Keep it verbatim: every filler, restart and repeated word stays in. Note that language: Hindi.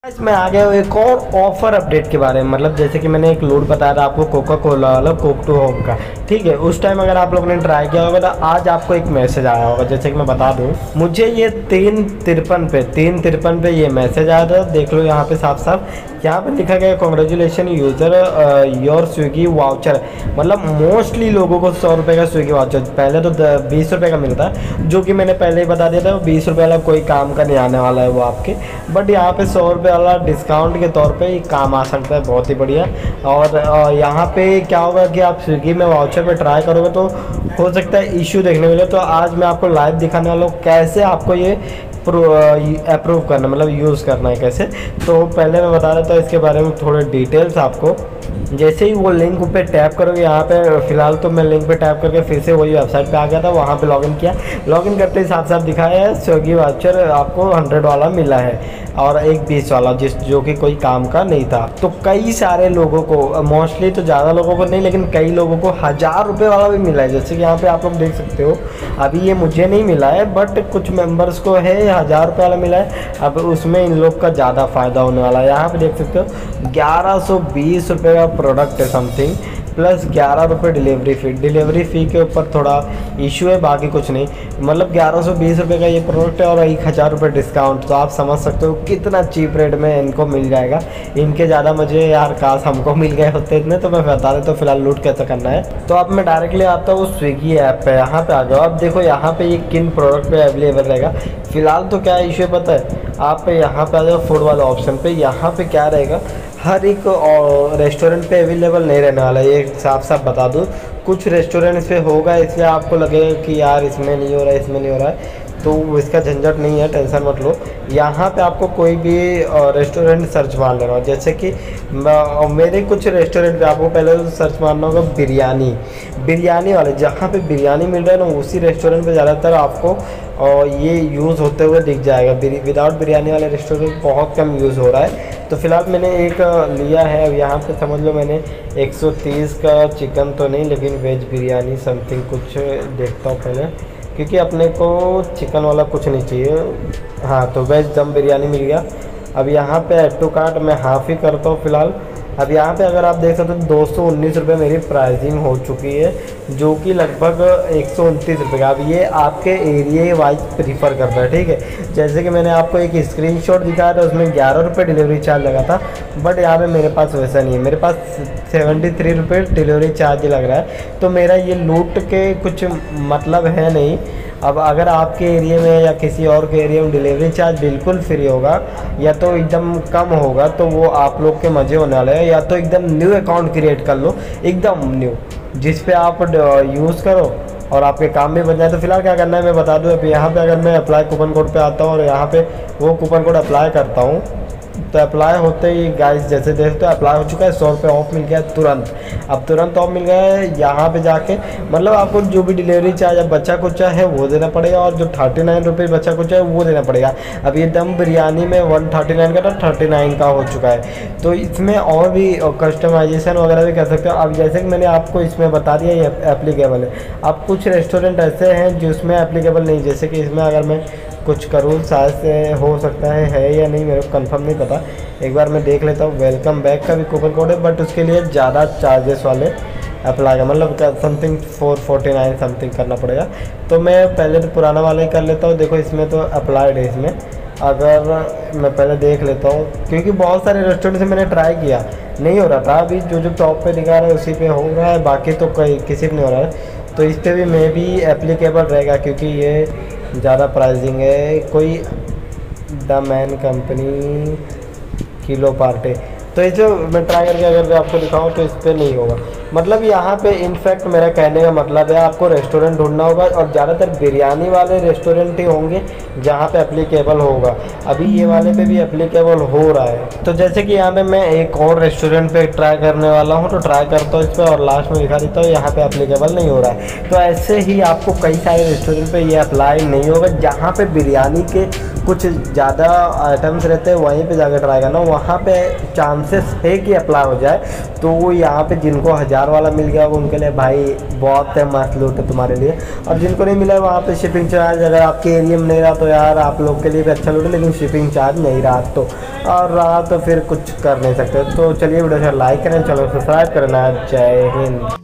इसमें आ गया एक और ऑफर अपडेट के बारे में। मतलब जैसे कि मैंने एक लोड बताया था आपको कोका कोला वाला कोक टू होम का, ठीक है। उस टाइम अगर आप लोगों ने ट्राई किया होगा तो आज आपको एक मैसेज आया होगा। जैसे कि मैं बता दूं, मुझे ये तीन तिरपन पे तीन तिरपन पे ये मैसेज आया था। देख लो यहाँ पे साफ साफ यहाँ पे लिखा गया congratulation user your Swiggy voucher. मतलब मोस्टली लोगों को सौ रुपये का स्विगी वाउचर, पहले तो बीस रुपये का मिलता है, जो कि मैंने पहले ही बता दिया था। वो बीस रुपये वाला कोई काम का नहीं आने वाला है वो आपके, बट यहाँ पे सौ रुपये वाला डिस्काउंट के तौर पे काम आ सकता है। बहुत ही बढ़िया। और यहाँ पे क्या होगा कि आप स्विगी में वाउचर पे ट्राई करोगे तो हो सकता है इश्यू देखने मिले। तो आज मैं आपको लाइव दिखाने वाला हूँ कैसे आपको ये अप्रूव करना, मतलब यूज़ करना है कैसे। तो पहले मैं बता देता हूँ इसके बारे में थोड़े डिटेल्स आपको। जैसे ही वो लिंक पे टैप करोगे, यहाँ पे फिलहाल तो मैं लिंक पे टैप करके फिर से वही वेबसाइट पे आ गया था, वहाँ पे लॉगिन किया। लॉगिन करते ही साथ साथ दिखाया है स्विगी वाउचर आपको हंड्रेड वाला मिला है और एक बीस वाला, जिस जो कि कोई काम का नहीं था। तो कई सारे लोगों को, मोस्टली तो ज़्यादा लोगों को नहीं लेकिन कई लोगों को हज़ार रुपये वाला भी मिला है। जैसे कि यहाँ पे आप लोग देख सकते हो, अभी ये मुझे नहीं मिला है बट कुछ मेंबर्स को है हज़ार रुपये वाला मिला है। अब उसमें इन लोग का ज़्यादा फ़ायदा होने वाला है। यहाँ पे देख सकते हो ग्यारह सौ बीस रुपये का प्रोडक्ट है समथिंग, प्लस ग्यारह रुपये डिलीवरी फ़ी। डिलीवरी फ़ी के ऊपर थोड़ा इशू है, बाकी कुछ नहीं। मतलब ग्यारह सौ बीस रुपये का ये प्रोडक्ट है और एक हज़ार रुपये डिस्काउंट। तो आप समझ सकते हो कितना चीप रेट में इनको मिल जाएगा। इनके ज़्यादा मुझे यार काश हमको मिल गए होते इतने। तो मैं बता देता हूँ फिलहाल लूट कैसे करना है। तो अब मैं डायरेक्टली आता हूँ स्विगी ऐप पे, यहाँ पे आ जाओ। अब देखो यहाँ पे ये किन प्रोडक्ट पे अवेलेबल रहेगा। फिलहाल तो क्या इशू है पता है, आप यहाँ पे आ जाओ फूड वाले ऑप्शन पे। यहाँ पे क्या रहेगा, हर एक रेस्टोरेंट पे अवेलेबल नहीं रहने वाला है, ये साफ साफ बता दूँ। कुछ रेस्टोरेंट्स पे होगा, इसलिए आपको लगेगा कि यार इसमें नहीं हो रहा है इसमें नहीं हो रहा है, तो इसका झंझट नहीं है, टेंशन मत लो। यहाँ पे आपको कोई भी रेस्टोरेंट सर्च मार लेना। जैसे कि मेरे कुछ रेस्टोरेंट पे आपको पहले तो सर्च मारना होगा बिरयानी बिरयानी वाले। जहाँ पे बिरयानी मिल रहा है ना, उसी रेस्टोरेंट पे ज़्यादातर आपको और ये यूज़ होते हुए दिख जाएगा। विदाउट बिरयानी वाले रेस्टोरेंट बहुत कम यूज़ हो रहा है। तो फिलहाल मैंने एक लिया है। अब यहाँ पे समझ लो मैंने एक सौ तीस का चिकन तो नहीं, लेकिन वेज बिरयानी समथिंग कुछ देखता हूँ पहले, क्योंकि अपने को चिकन वाला कुछ नहीं चाहिए। हाँ, तो वेज दम बिरयानी मिल गया। अब यहाँ पे ऐड टू कार्ट मैं हाफ़ ही करता हूँ फ़िलहाल। अब यहाँ पे अगर आप देख सकते हो दो सौ उन्नीस रुपये मेरी प्राइसिंग हो चुकी है, जो कि लगभग एक सौ उनतीस रुपये का। अब ये आपके एरिया वाइज प्रीफर करता है, ठीक है। जैसे कि मैंने आपको एक स्क्रीनशॉट दिखाया था, उसमें ग्यारह रुपये डिलीवरी चार्ज लगा था, बट यहाँ पे मेरे पास वैसा नहीं है। मेरे पास सेवेंटी थ्री रुपये डिलीवरी चार्ज लग रहा है। तो मेरा ये लूट के कुछ मतलब है नहीं। अब अगर आपके एरिया में या किसी और के एरिया में डिलीवरी चार्ज बिल्कुल फ्री होगा या तो एकदम कम होगा, तो वो आप लोग के मज़े होने वाले हैं। या तो एकदम न्यू अकाउंट क्रिएट कर लो, एकदम न्यू, जिस पे आप यूज़ करो और आपके काम भी बन जाए। तो फिलहाल क्या करना है मैं बता दूँ। अब यहाँ पे अगर मैं अप्लाई कूपन कोड पे आता हूँ और यहाँ पे वो कूपन कोड अप्लाई करता हूँ, तो अप्लाई होते ही गाइस जैसे देखते हो अप्लाई हो चुका है। सौ रुपये ऑफ मिल गया तुरंत। अब तुरंत ऑफ मिल गया है। यहाँ पे जाके मतलब आपको जो भी डिलीवरी चार्ज अब बचा कुचा है वो देना पड़ेगा, और जो थर्टी नाइन रुपये बचा कुचा है वो देना पड़ेगा। अब ये दम बिरयानी में वन थर्टी नाइन का था, थर्टी नाइन का हो चुका है। तो इसमें और भी कस्टमाइजेशन वगैरह भी कर सकते हो। अब जैसे कि मैंने आपको इसमें बता दिया ये एप्लीकेबल है। अब कुछ रेस्टोरेंट ऐसे हैं जिसमें एप्लीकेबल नहीं, जैसे कि इसमें अगर मैं कुछ करूँ शायद से हो सकता है है या नहीं, मेरे को कंफर्म नहीं पता। एक बार मैं देख लेता हूँ। वेलकम बैक का भी कूपन कोड है, बट उसके लिए ज़्यादा चार्जेस वाले अप्लाई का, मतलब something four forty nine something करना पड़ेगा। तो मैं पहले तो पुराना वाला ही कर लेता हूँ। देखो इसमें तो अप्लाइड है। इसमें अगर मैं पहले देख लेता हूँ, क्योंकि बहुत सारे रेस्टोरेंट से मैंने ट्राई किया नहीं हो रहा था। अभी जो जो टॉप पे दिखा रहा है उसी पे हो रहा है, बाकी तो कोई किसी पे नहीं हो रहा है। तो इस पर भी मे भी एप्लीकेबल रहेगा, क्योंकि ये ज़्यादा प्राइसिंग है। कोई द मैन कंपनी किलो पार्टे, तो ये जो मैं ट्राई करके अगर मैं आपको दिखाऊं तो इस पर नहीं होगा। मतलब यहाँ पे इनफैक्ट मेरा कहने का मतलब है आपको रेस्टोरेंट ढूंढना होगा, और ज़्यादातर बिरयानी वाले रेस्टोरेंट ही होंगे जहाँ पे एप्लीकेबल होगा। अभी ये वाले पे भी एप्लीकेबल हो रहा है। तो जैसे कि यहाँ पे मैं एक और रेस्टोरेंट पे ट्राई करने वाला हूँ, तो ट्राई करता हूँ इस पर और लास्ट में दिखा देता हूँ यहाँ पे एप्लीकेबल नहीं हो रहा है। तो ऐसे ही आपको कई सारे रेस्टोरेंट पे ये अप्लाई नहीं होगा। जहाँ पे बिरयानी के कुछ ज़्यादा आइटम्स रहते हैं वहीं पे जाकर ट्राई करना, वहाँ पे चांसेस है कि अप्लाई हो जाए। तो वो यहाँ पे जिनको हज़ार कार वाला मिल गया होगा उनके लिए भाई बहुत है मस्त लूट है तुम्हारे लिए। और जिनको नहीं मिला वहाँ पे शिपिंग चार्ज अगर आपके एरिया में नहीं रहा तो यार आप लोग के लिए भी अच्छा लूट है, लेकिन शिपिंग चार्ज नहीं रहा तो और रहा तो फिर कुछ कर नहीं सकते। तो चलिए वीडियो को लाइक करें, चैनल सब्सक्राइब करना। जय हिंद।